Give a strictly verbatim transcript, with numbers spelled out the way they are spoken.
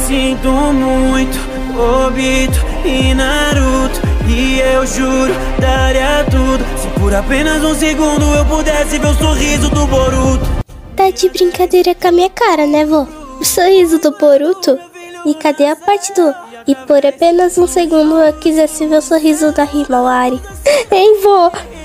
sinto muito Obito e Naruto, e eu juro, daria tudo se por apenas um segundo eu pudesse ver o sorriso do Boruto. Tá de brincadeira com a minha cara, né, vô? O sorriso do Boruto? E cadê a parte do... E por apenas um segundo eu quisesse ver o sorriso da Himawari? Hein, vô?